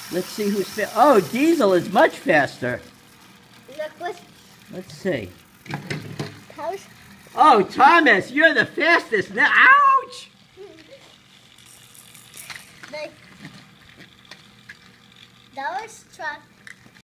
Let's see who's fast. Oh, Diesel is much faster. Look what. Let's see. How's. Oh, Thomas, you're the fastest now. Ouch! Like. That was truck.